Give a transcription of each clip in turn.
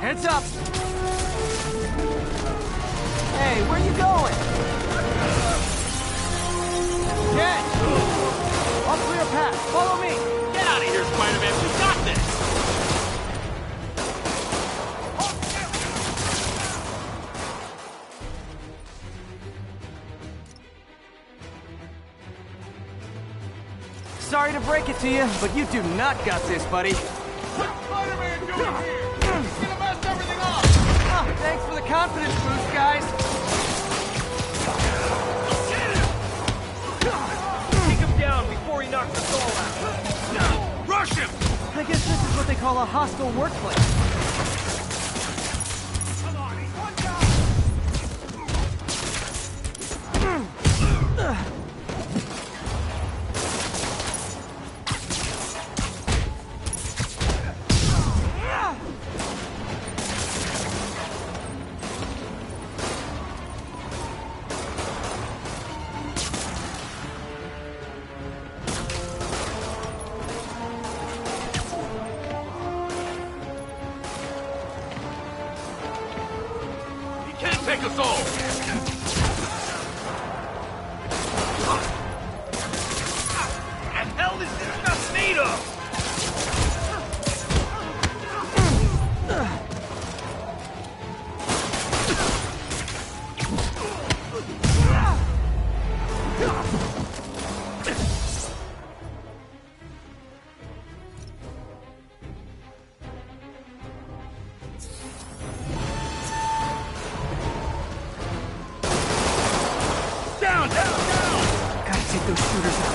Heads up! Hey, where you going? Ken! I'll clear a path. Follow me! Get out of here, Spider-Man! We got this! Sorry to break it to you, but you do not got this, buddy. What's Spider-Man doing here? He's gonna mess everything up! Oh, thanks for the confidence boost, guys. Take him down before he knocks us all out! Rush him! I guess this is what they call a hostile workplace. Come on, he's one guy! Can't take us all! The hell is this stuff made of? Gotta take those shooters out.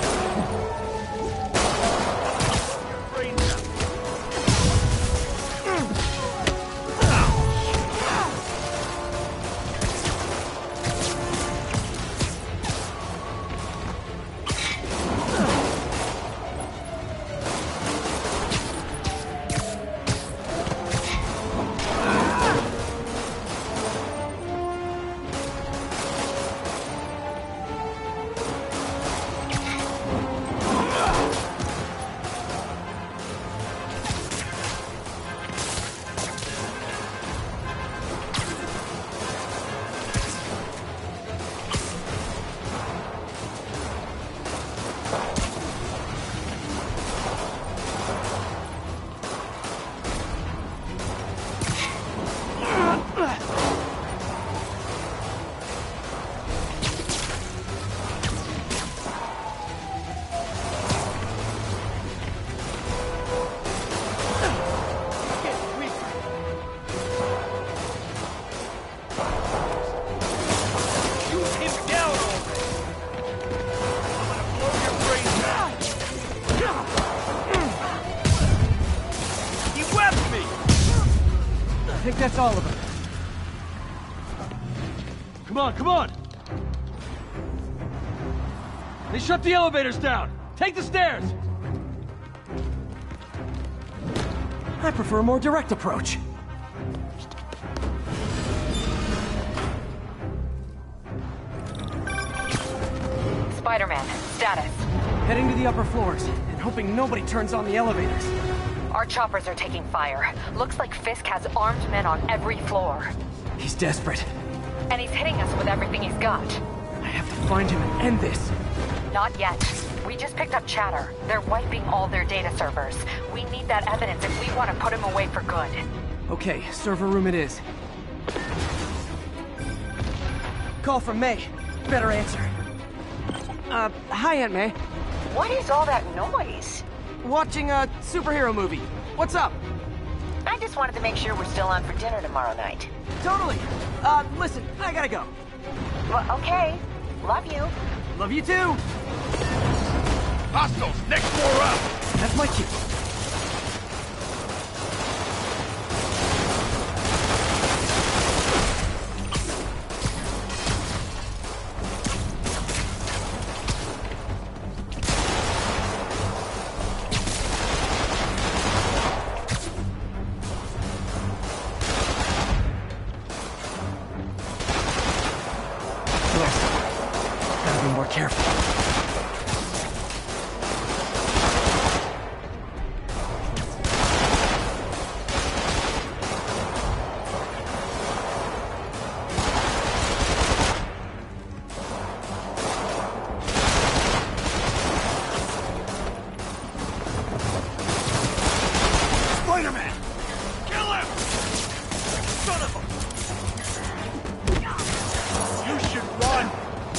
I think that's all of them. Come on, come on! They shut the elevators down! Take the stairs! I prefer a more direct approach. Spider-Man, status. Heading to the upper floors, and hoping nobody turns on the elevators. Our choppers are taking fire. Looks like Fisk has armed men on every floor. He's desperate. And he's hitting us with everything he's got. I have to find him and end this. Not yet. We just picked up chatter. They're wiping all their data servers. We need that evidence if we want to put him away for good. Okay, server room it is. Call from May. Better answer. Hi, Aunt May. What is all that noise? Watching a superhero movie. What's up? I just wanted to make sure we're still on for dinner tomorrow night. Totally. Listen, I gotta go. Well, okay. Love you. Love you too. Hostiles, next floor up! That's my cue. Gotta be more careful. Son of a... You should run!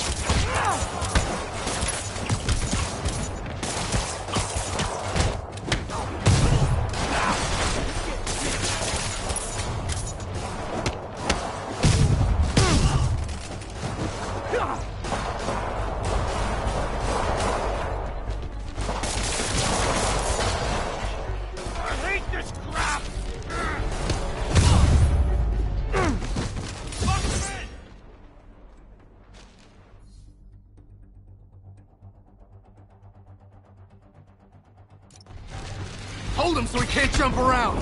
Hold him so he can't jump around!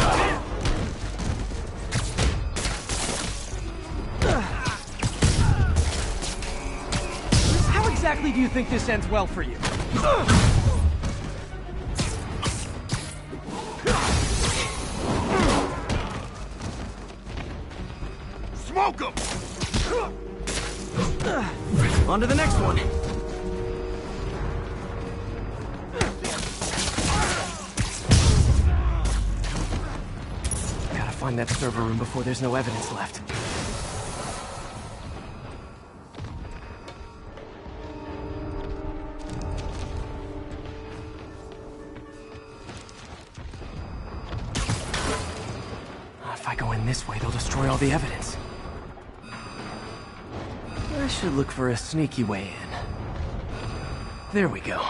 How exactly do you think this ends well for you? Smoke him! On to the next one. Gotta find that server room before there's no evidence left. If I go in this way, they'll destroy all the evidence. I should look for a sneaky way in. There we go.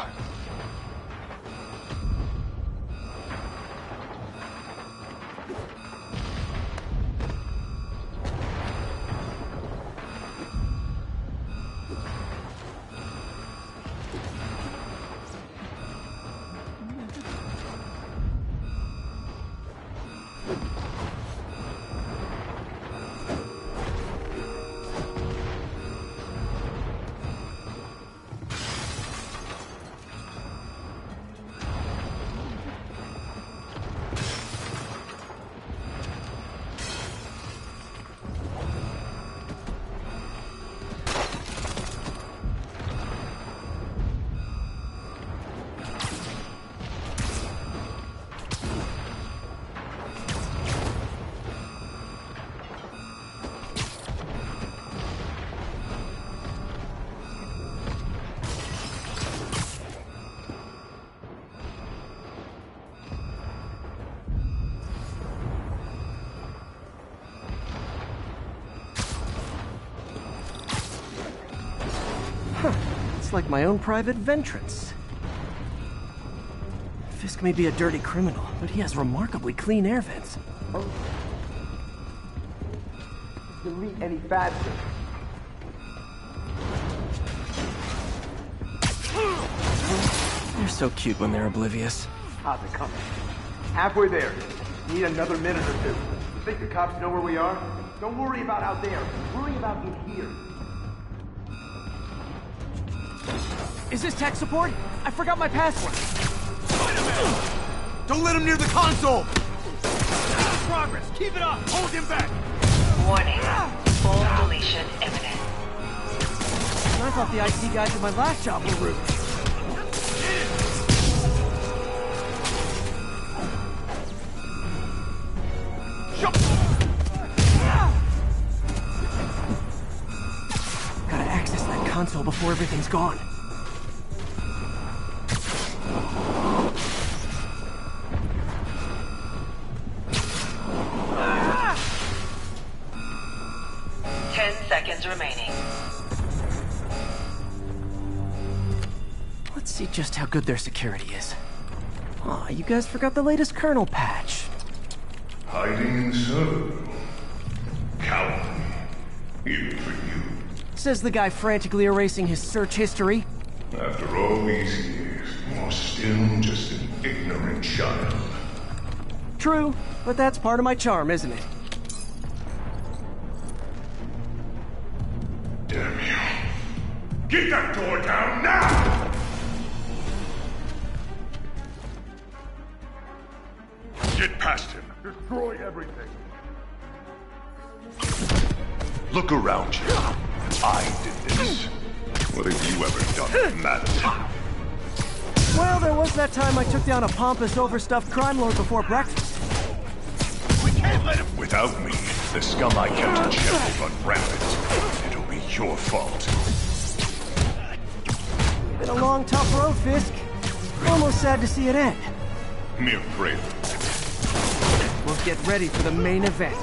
It's like my own private ventrance. Fisk may be a dirty criminal, but he has remarkably clean air vents. Delete any faster. They're so cute when they're oblivious. How's it coming? Halfway there. Need another minute or two. You think the cops know where we are? Don't worry about out there. Worry about in here. Is this tech support? I forgot my password. Don't let him near the console! Progress! Keep it up! Hold him back! Warning. Full deletion imminent. I thought the IT guys at my last job were rude. Gotta access that console before everything's gone. Remaining. Let's see just how good their security is. Aw, you guys forgot the latest kernel patch. Hiding in server. Cowardly. Even for you. Says the guy frantically erasing his search history. After all these years, you're still just an ignorant child. True, but that's part of my charm, isn't it? Damn you. Get that door down now! Get past him. Destroy everything. Look around you. I did this. What have you ever done that mattered? Well, there was that time I took down a pompous, overstuffed crime lord before breakfast. We can't Without me, the scum I kept in check will run rampant. It'll be your fault. Been a long, tough road, Fisk. Almost sad to see it end. Mere prelude. We'll get ready for the main event.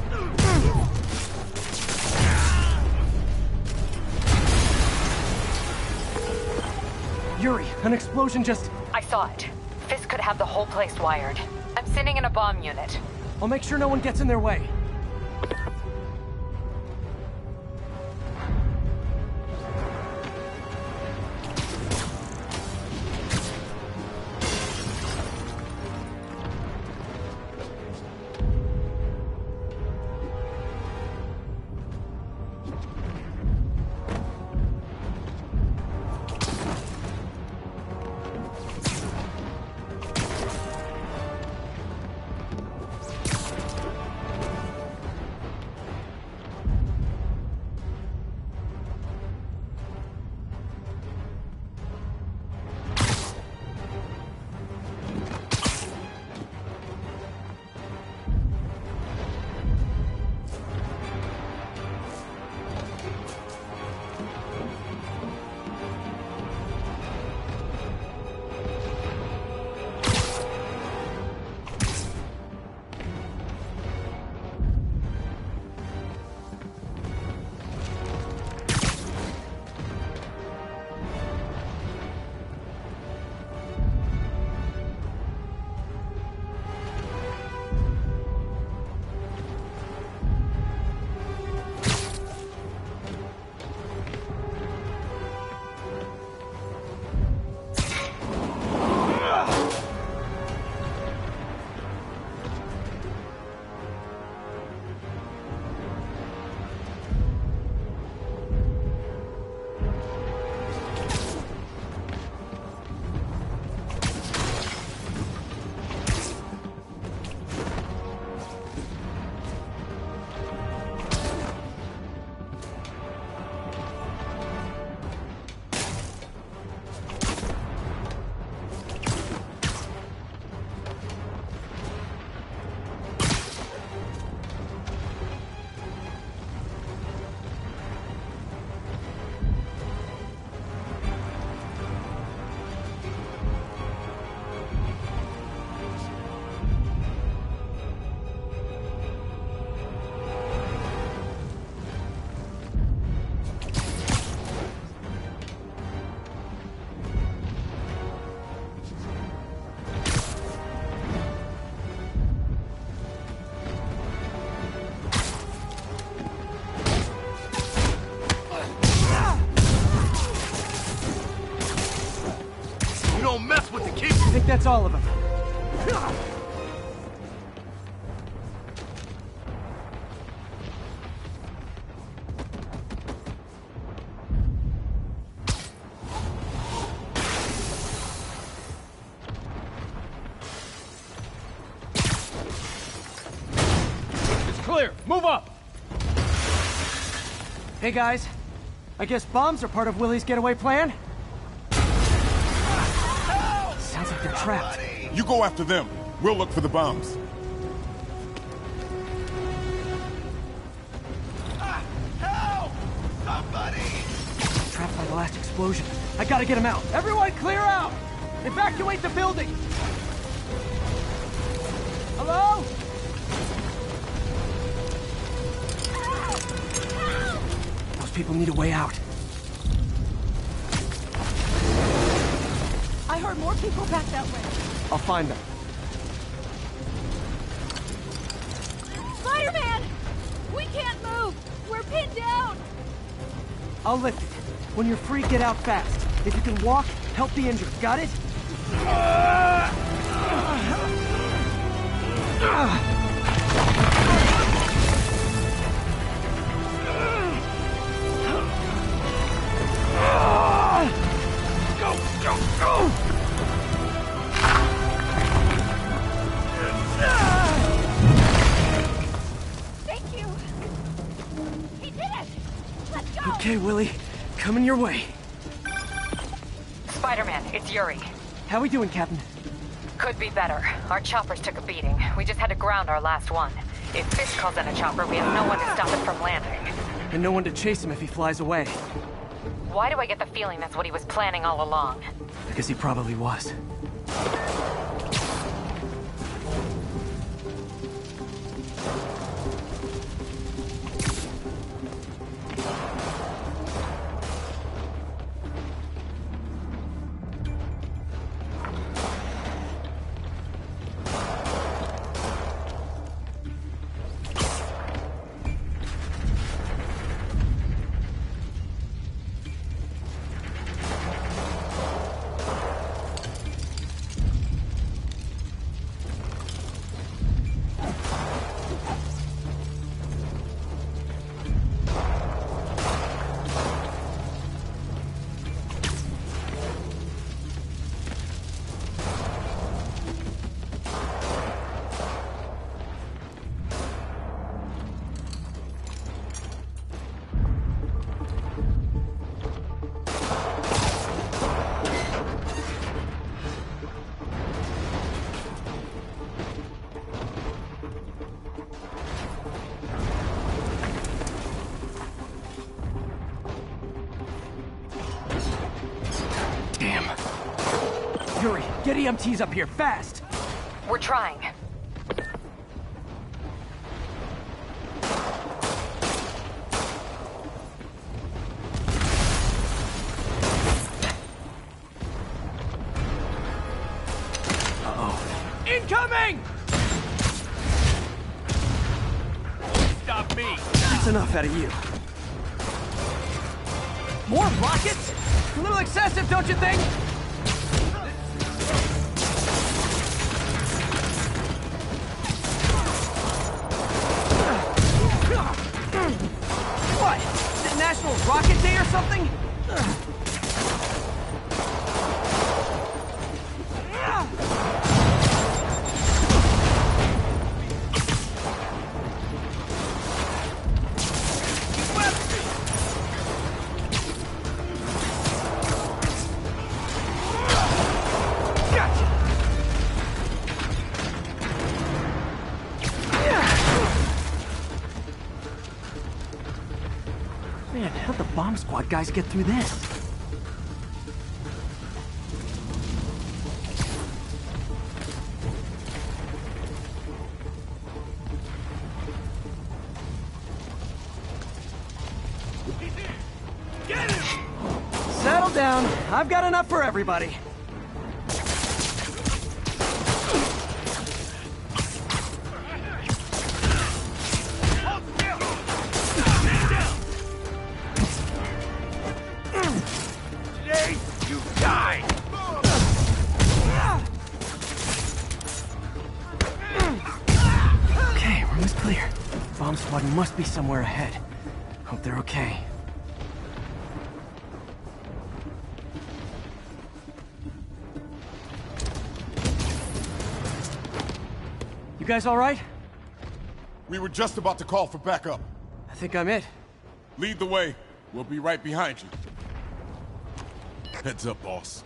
Yuri, an explosion just... I saw it. Fisk could have the whole place wired. I'm sending in a bomb unit. I'll make sure no one gets in their way. I think that's all of them. It's clear. Move up. Hey guys, I guess bombs are part of Willie's getaway plan? Sounds like they're trapped. You go after them. We'll look for the bombs. Help! Somebody! Trapped by the last explosion. I gotta get him out. Everyone clear out! Evacuate the building! Hello? Those people need a way out. I heard more people back that way. I'll find them. Spider-Man! We can't move! We're pinned down! I'll lift it. When you're free, get out fast. If you can walk, help the injured. Got it? Go! Thank you! He did it! Let's go! Okay, Willie. Coming your way. Spider-Man, it's Yuri. How we doing, Captain? Could be better. Our choppers took a beating. We just had to ground our last one. If Fish calls in a chopper, we have no one to stop it from landing. And no one to chase him if he flies away. Why do I get the feeling that's what he was planning all along? Because he probably was. Yuri, get EMTs up here, fast! We're trying. Uh-oh. Incoming! Stop me! That's enough out of you. More rockets? A little excessive, don't you think? What? Is it National Rocket Day or something? Man, how'd the bomb squad guys get through this? Get him! Settle down. I've got enough for everybody. Today, you die! Okay, room is clear. Bomb squad must be somewhere ahead. Hope they're okay. You guys all right? We were just about to call for backup. I think I'm it. Lead the way. We'll be right behind you. Heads up, boss.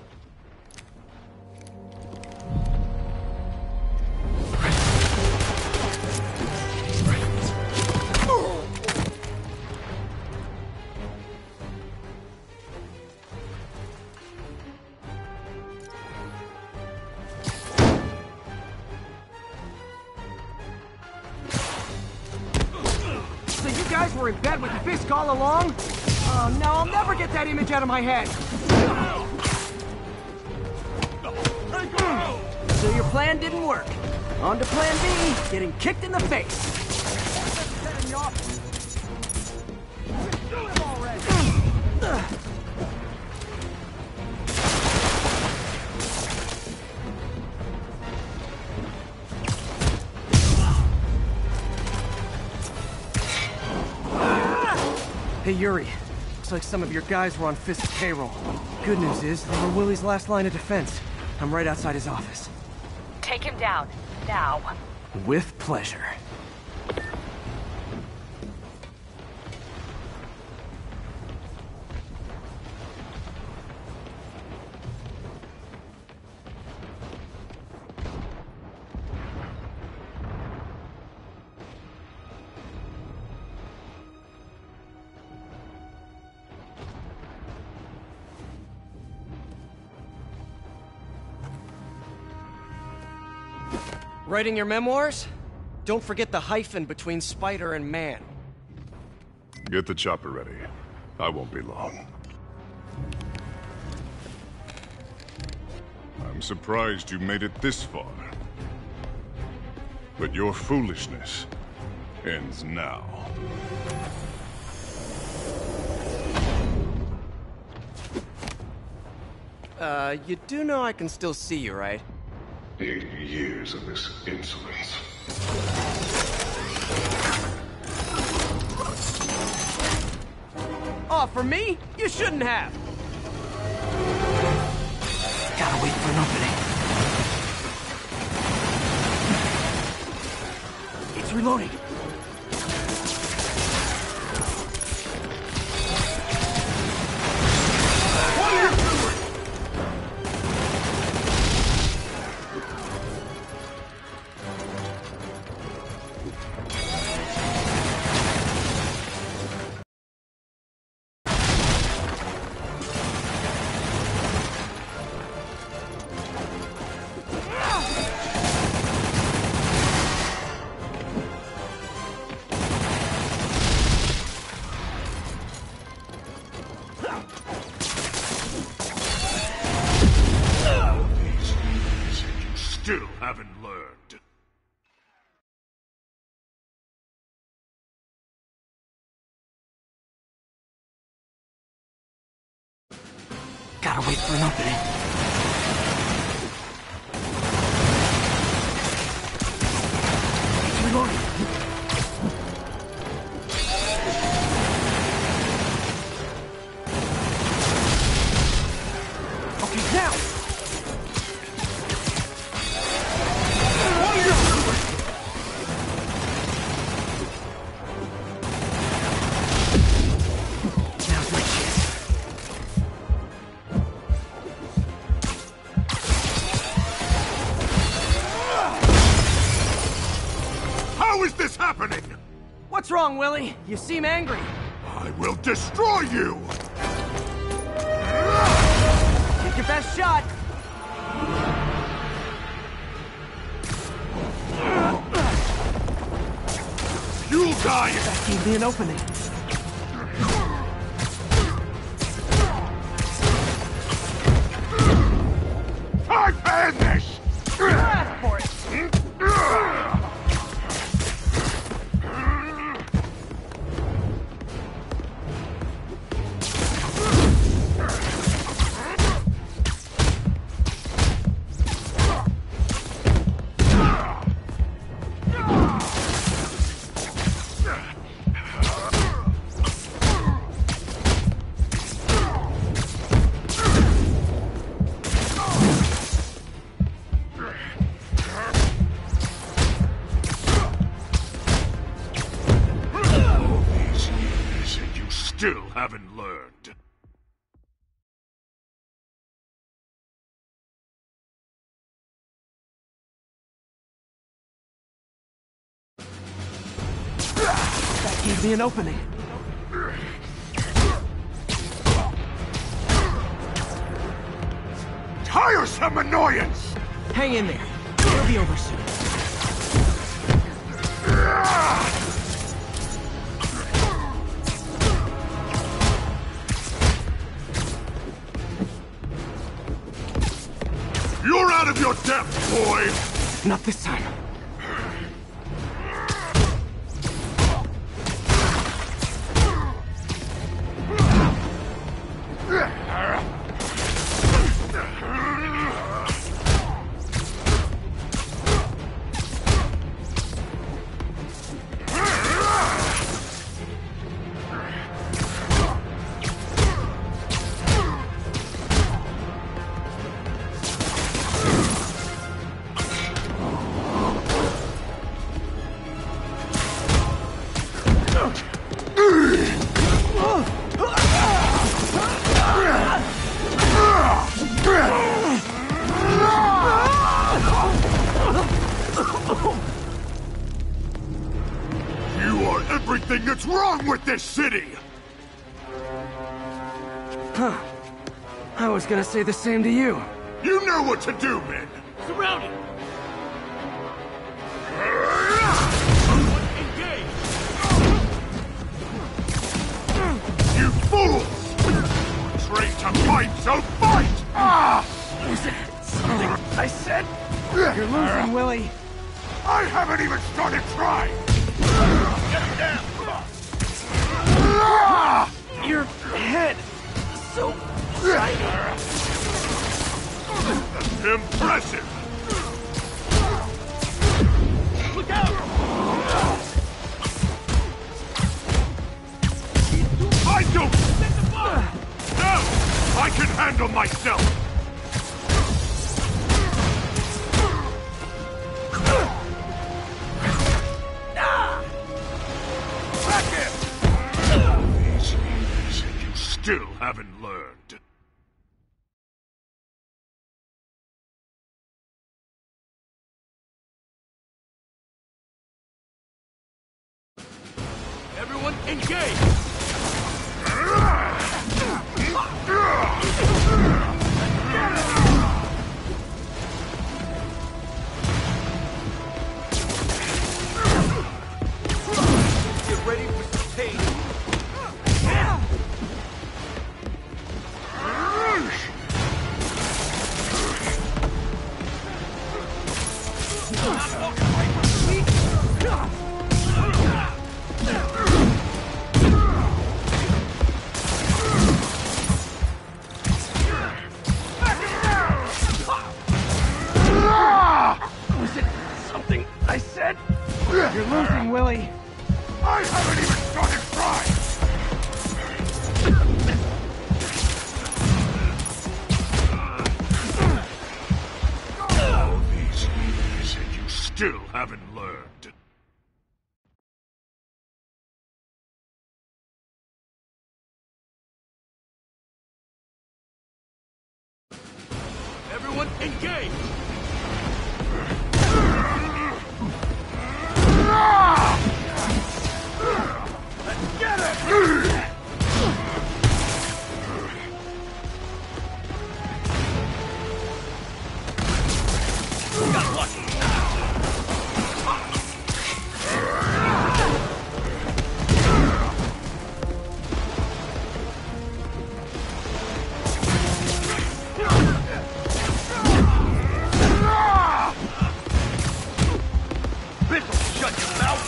So you guys were in bed with Fisk all along? Oh no, I'll never get that image out of my head. So your plan didn't work. On to plan B, getting kicked in the face. Hey Yuri, looks like some of your guys were on Fisk's payroll. Good news is, they were Willie's last line of defense. I'm right outside his office. Take him down, now. With pleasure. Writing your memoirs? Don't forget the hyphen between spider and man. Get the chopper ready. I won't be long. I'm surprised you made it this far. But your foolishness ends now. You do know I can still see you, right? 80 years of this insolence. Oh, for me? You shouldn't have! Gotta wait for an opening. It's reloading. Still haven't learned. Gotta wait for an opening. It's reloading. Okay, now! Now's my chance. How is this happening? What's wrong, Willie? You seem angry. I will destroy you! Take your best shot. You'll die! That gave me an opening. I've had this! Ask for it. Still haven't learned. That gave me an opening. Tiresome annoyance! Hang in there. It'll be over soon. You're out of your depth, boy! Not this time. You are everything that's wrong with this city! Huh. I was gonna say the same to you. You know what to do, men! Surrounded! dead? You're losing, Willie. I haven't even started trying! Get him down! Your head. So shiny. Impressive! Look out! I don't... No! I can handle myself! Back in! These years, and you still haven't learned. Everyone engage! Get ready for some pain. Was it something I said? You're losing, Willie. I haven't even started trying! All these years, and you still haven't learned. Everyone engage! Let's get it! Got lucky! This'll shut your mouth!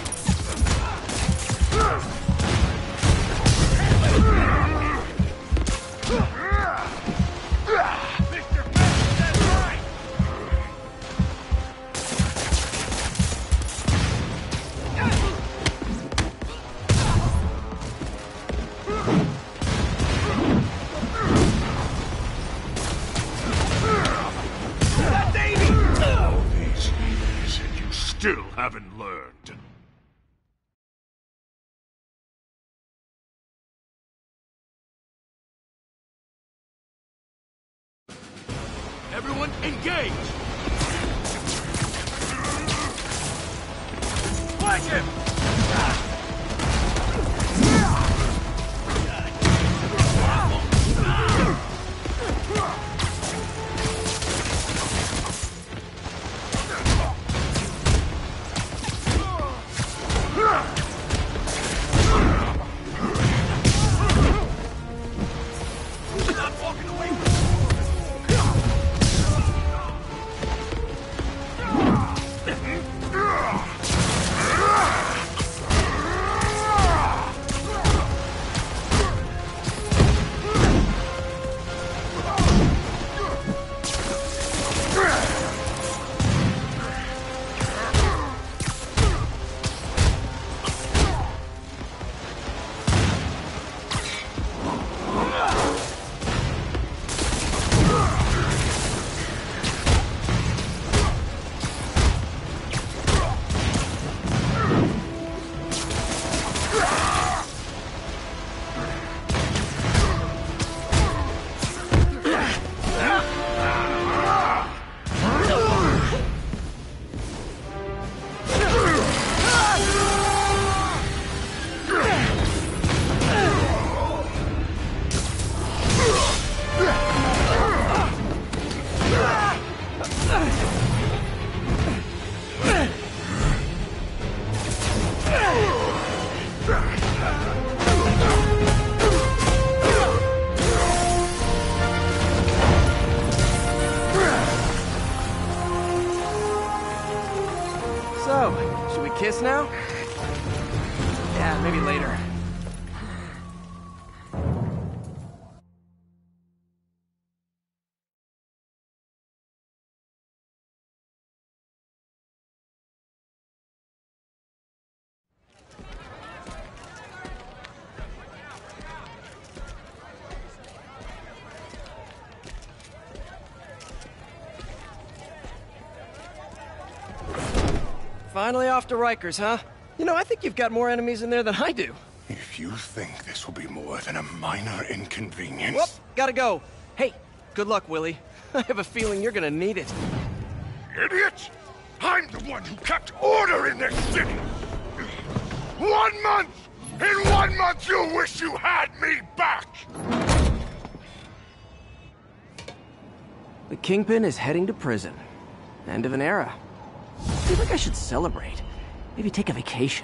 Mr. Fast, that's right! That's 80! All these years, and you still haven't learned. Everyone engage! Flank him! Not walking away from Should we kiss now? Yeah, maybe later. Finally off to Rikers, huh? You know, I think you've got more enemies in there than I do. If you think this will be more than a minor inconvenience... Whoop, gotta go. Hey, good luck, Willie. I have a feeling you're gonna need it. Idiot! I'm the one who kept order in this city! 1 month! In 1 month you'll wish you had me back! The Kingpin is heading to prison. End of an era. I feel like I should celebrate. Maybe take a vacation.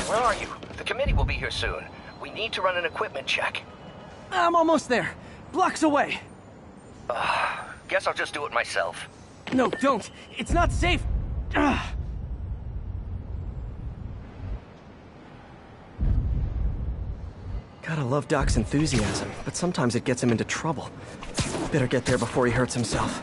Where are you? The committee will be here soon. We need to run an equipment check. I'm almost there. Blocks away. Guess I'll just do it myself. No, don't. It's not safe. Ugh. Gotta love Doc's enthusiasm, but sometimes it gets him into trouble. Better get there before he hurts himself.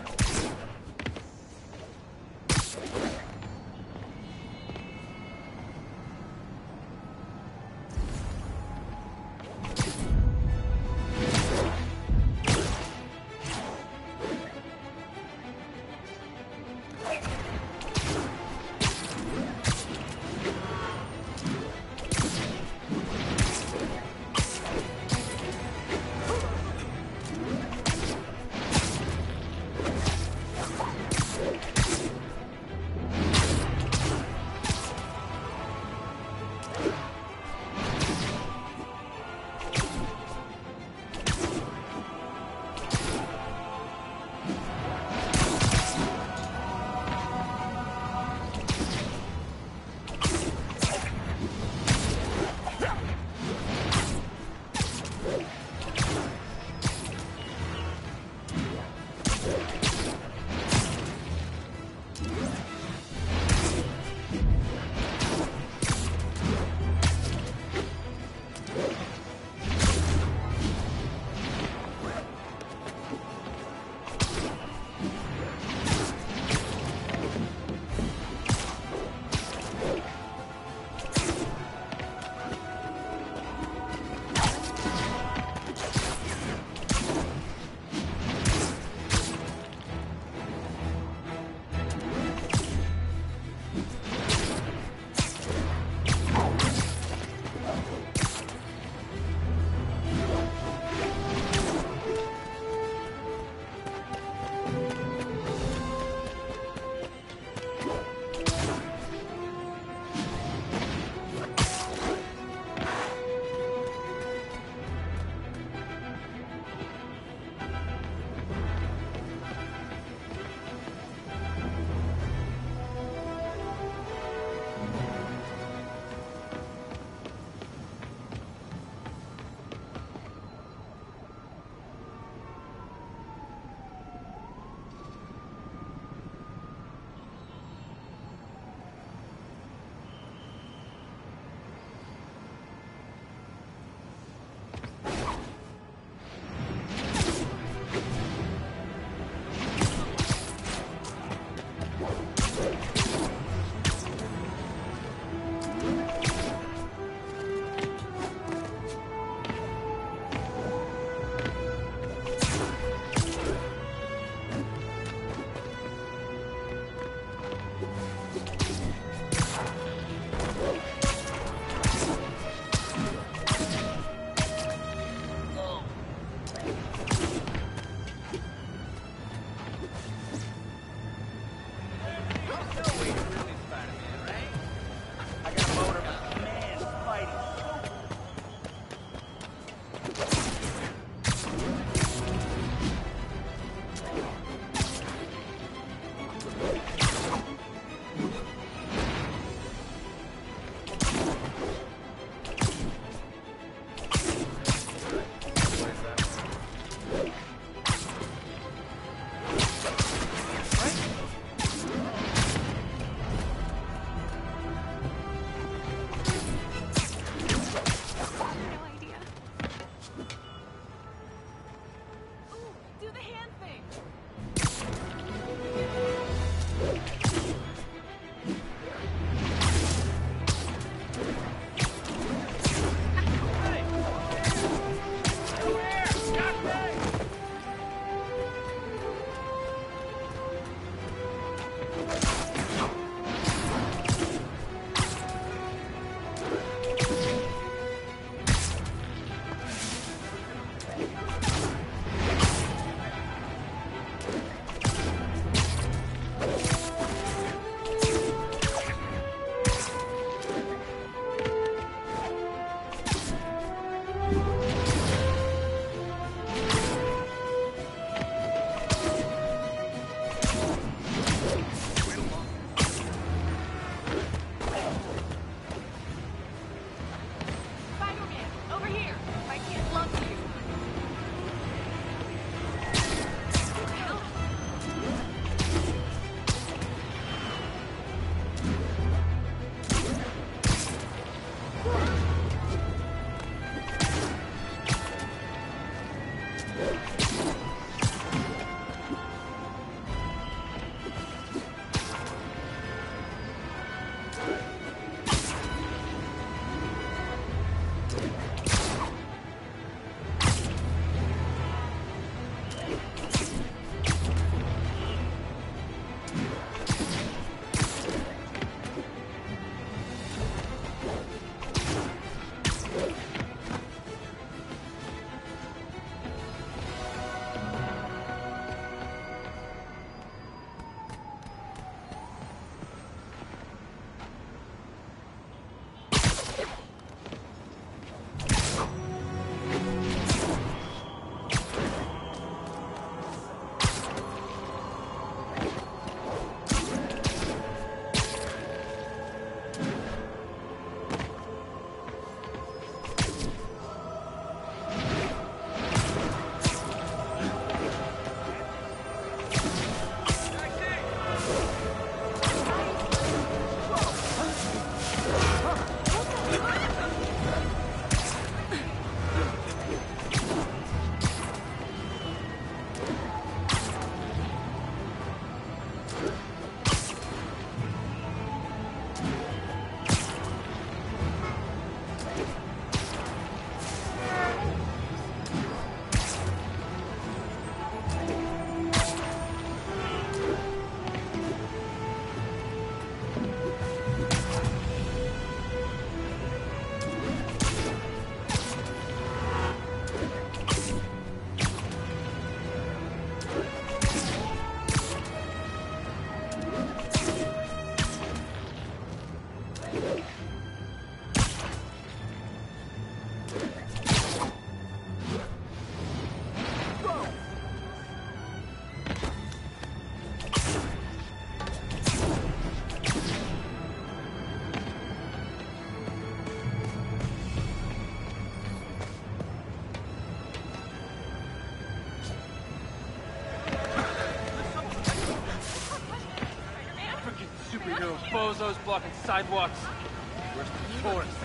bozos blocking sidewalks. Where's the tourists?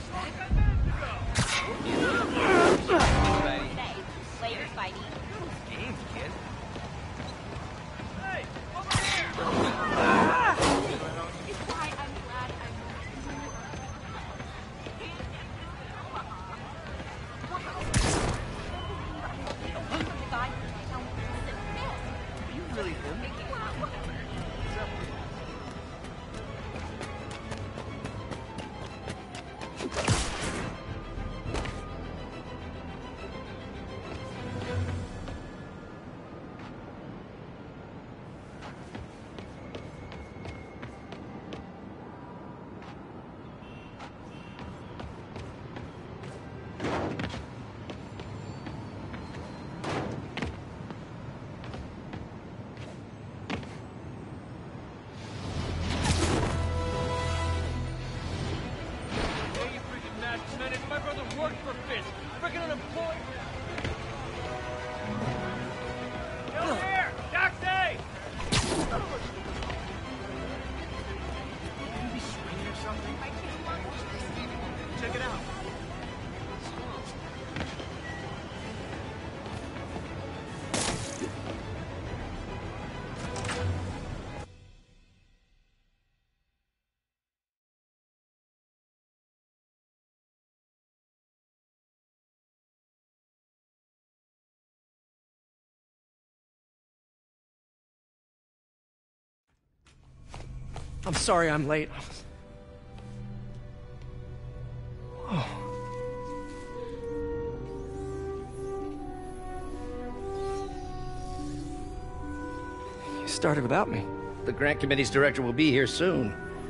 Later, fighting. Games, kid. Hey, over here! It's why I'm glad Are you really him? My brother worked for Fisk. Freaking unemployed. Over here! Taxi! You be swinging or something? Check it out. I'm sorry I'm late. Oh. You started without me. The grant committee's director will be here soon.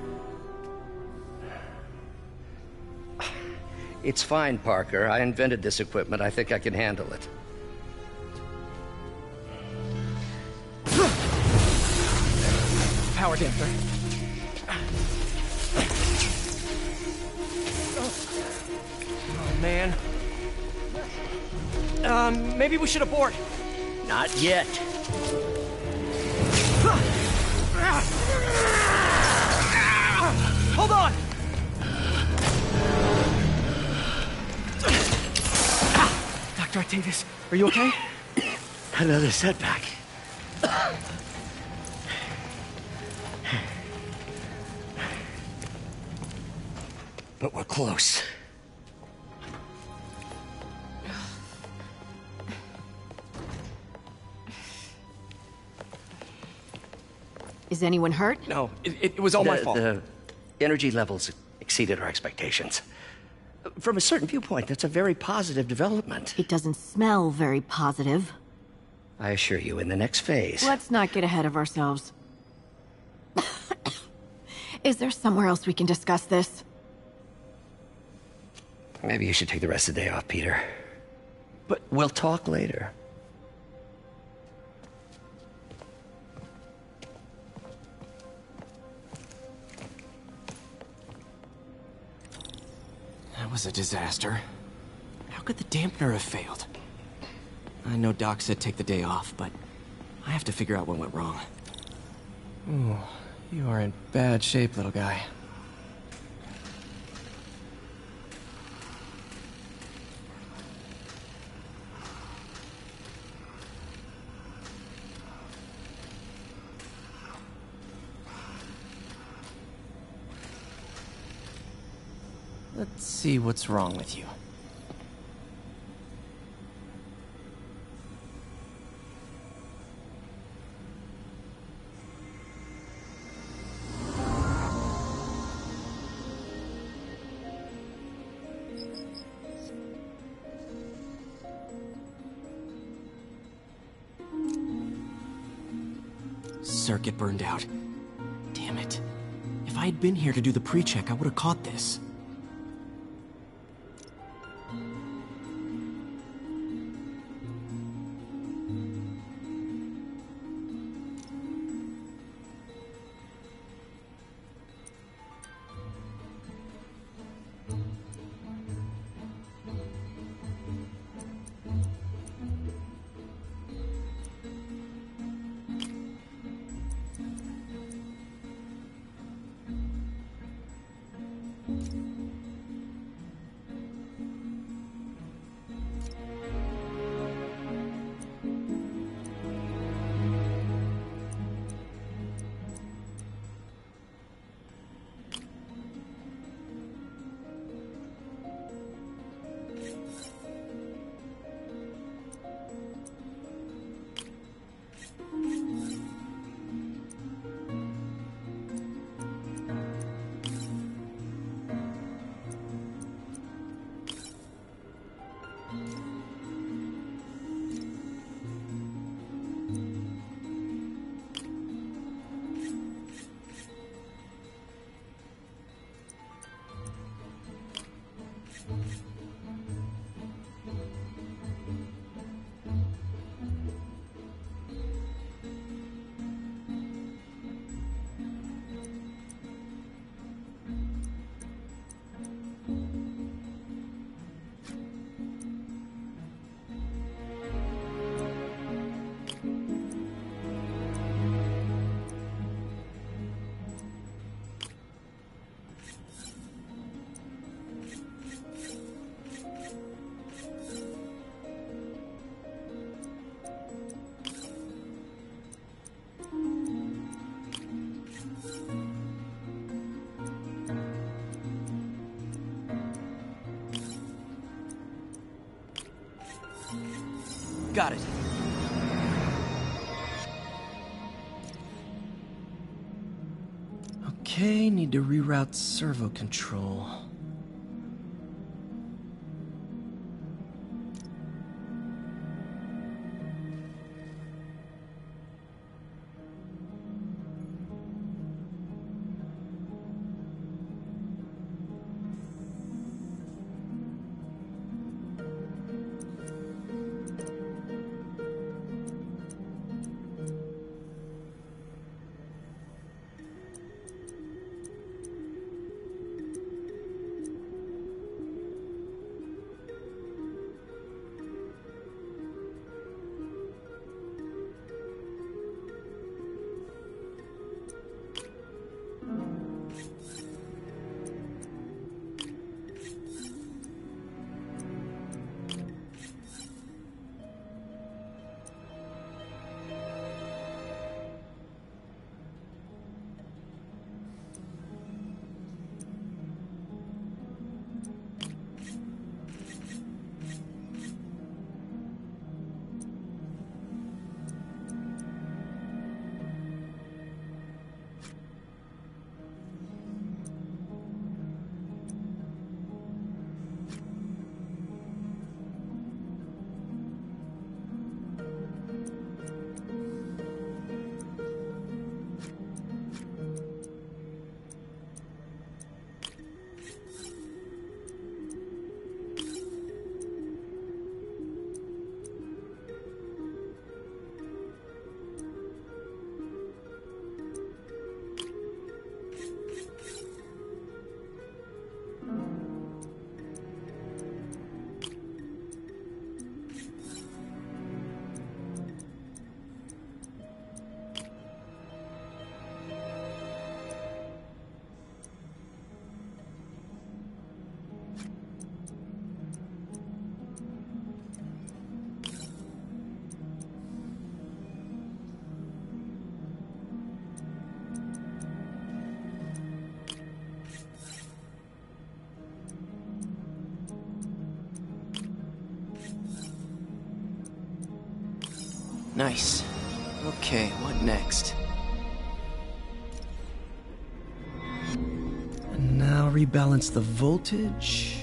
It's fine, Parker. I invented this equipment. I think I can handle it. Power damper. Oh, man. Maybe we should abort. Not yet. Hold on! Dr. Octavius, are you okay? Another setback. But we're close. Is anyone hurt? No, it was all my fault. The energy levels exceeded our expectations. From a certain viewpoint, that's a very positive development. It doesn't smell very positive. I assure you, in the next phase... Let's not get ahead of ourselves. Is there somewhere else we can discuss this? Maybe you should take the rest of the day off, Peter. But we'll talk later. that was a disaster. How could the dampener have failed? I know Doc said take the day off, but I have to figure out what went wrong. Ooh, you are in bad shape, little guy. Let's see what's wrong with you. Circuit burned out. Damn it. If I had been here to do the pre-check, I would have caught this. Got it. Okay, need to reroute servo control. Nice. Okay, what next? And now rebalance the voltage.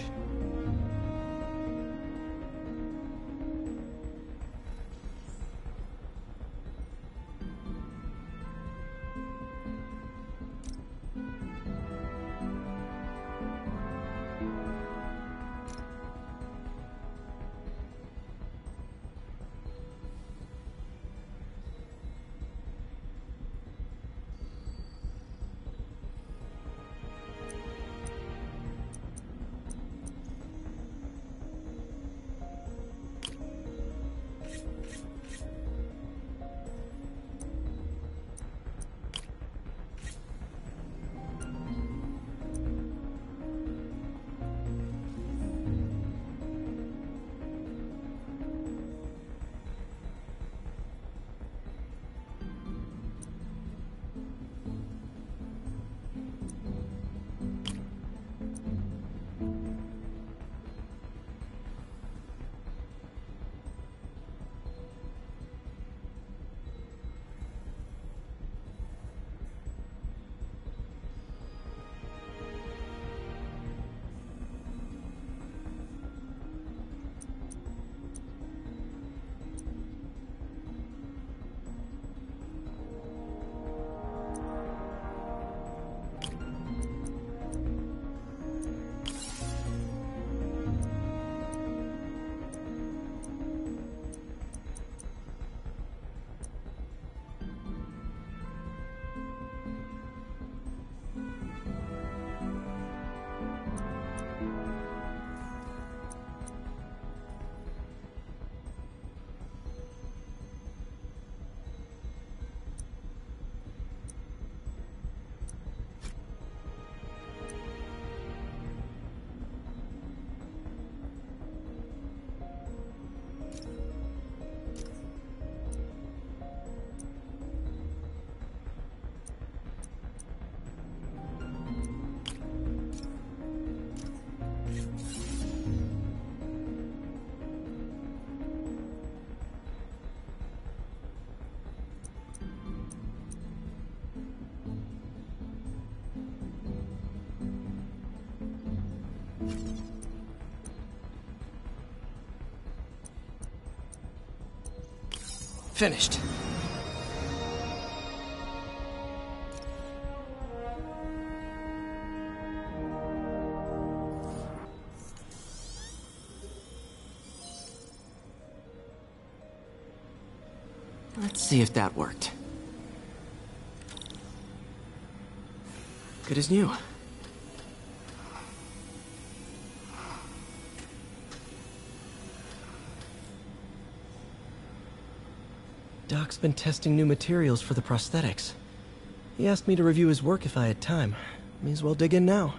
finished. Let's see if that worked. Good as new. Doc's been testing new materials for the prosthetics. He asked me to review his work if I had time. May as well dig in now.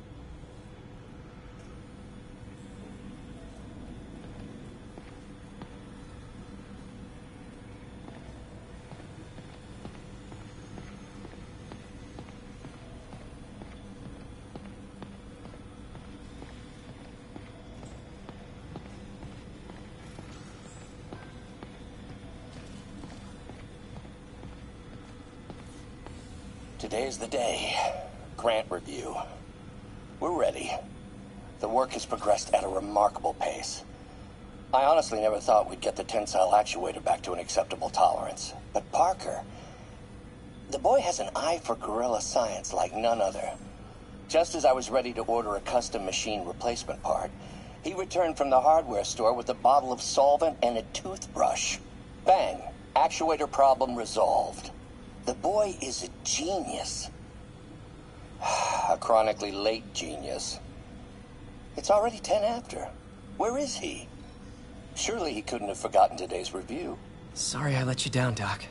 Today's the day. Grant review. We're ready. The work has progressed at a remarkable pace. I honestly never thought we'd get the tensile actuator back to an acceptable tolerance. But Parker, the boy has an eye for guerrilla science like none other. Just as I was ready to order a custom machine replacement part, he returned from the hardware store with a bottle of solvent and a toothbrush. Bang! Actuator problem resolved. The boy is a genius. A chronically late genius. It's already 10 after. Where is he? Surely he couldn't have forgotten today's review. Sorry I let you down, Doc.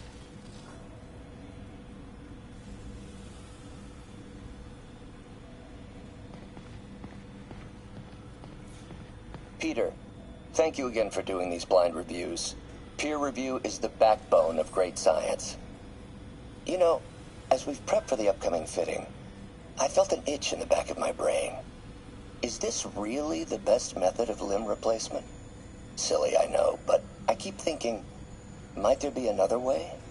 Peter, thank you again for doing these blind reviews. Peer review is the backbone of great science. You know, as we've prepped for the upcoming fitting, I felt an itch in the back of my brain. Is this really the best method of limb replacement? Silly, I know, but I keep thinking, might there be another way?